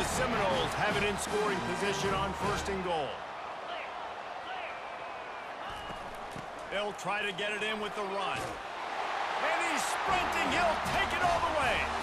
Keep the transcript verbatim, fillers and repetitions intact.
the Seminoles have it in scoring position on first and goal. They'll try to get it in with the run. And he's sprinting. He'll take it all the way.